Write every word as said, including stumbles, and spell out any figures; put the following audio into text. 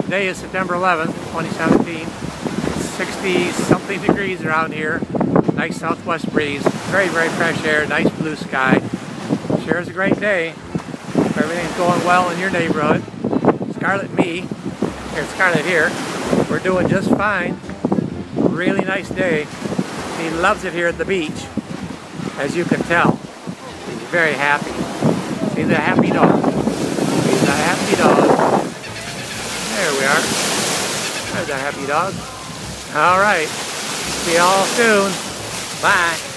Today is September eleventh, twenty seventeen. sixty something degrees around here. Nice southwest breeze. Very, very fresh air. Nice blue sky. Sure is a great day. If everything's going well in your neighborhood. Scarlett and me, here's Scarlett here. We're doing just fine. Really nice day. He loves it here at the beach, as you can tell. He's very happy. He's a happy dog. He's a happy dog. There we are. There's a happy dog. All right. See you all soon. Bye.